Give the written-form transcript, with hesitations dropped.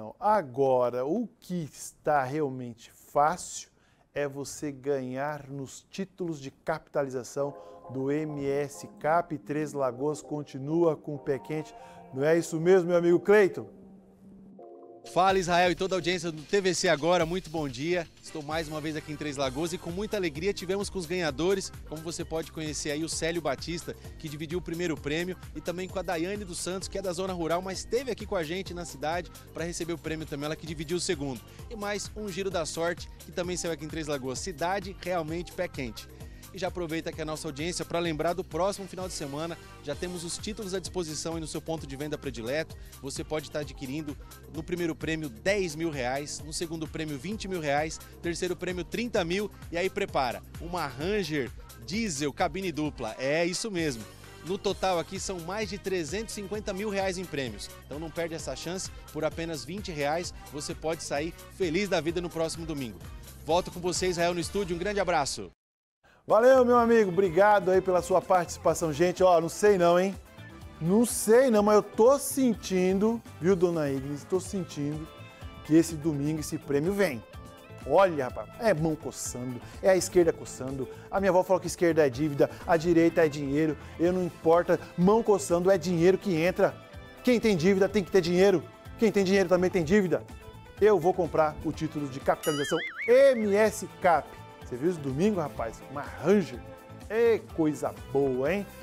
não. Agora, o que está realmente fácil é você ganhar nos títulos de capitalização do MS Cap. Três Lagoas continua com o pé quente. Não é isso mesmo, meu amigo Cleiton? Fala, Israel e toda a audiência do TVC Agora, muito bom dia. Estou mais uma vez aqui em Três Lagoas e com muita alegria tivemos com os ganhadores, como você pode conhecer aí, o Célio Batista, que dividiu o primeiro prêmio, e também com a Daiane dos Santos, que é da zona rural, mas esteve aqui com a gente na cidade para receber o prêmio também, ela que dividiu o segundo. E mais um Giro da Sorte, que também saiu aqui em Três Lagoas, cidade realmente pé quente. E já aproveita aqui a nossa audiência para lembrar do próximo final de semana. Já temos os títulos à disposição aí no seu ponto de venda predileto. Você pode estar adquirindo no primeiro prêmio R$10.000, no segundo prêmio R$20.000, terceiro prêmio R$30.000 e aí prepara uma Ranger diesel cabine dupla. É isso mesmo. No total aqui são mais de R$350 mil em prêmios. Então não perde essa chance, por apenas R$20 você pode sair feliz da vida no próximo domingo. Volto com você, Israel, no estúdio. Um grande abraço. Valeu, meu amigo. Obrigado aí pela sua participação. Gente, ó, não sei não, hein? Não sei não, mas eu tô sentindo, viu, dona Ignis? Tô sentindo que esse domingo esse prêmio vem. Olha, rapaz, é mão coçando, é a esquerda coçando. A minha avó falou que esquerda é dívida, a direita é dinheiro. Eu não importa, mão coçando é dinheiro que entra. Quem tem dívida tem que ter dinheiro. Quem tem dinheiro também tem dívida. Eu vou comprar o título de capitalização MS Cap. Você viu isso domingo, rapaz? Uma Ranger. É coisa boa, hein?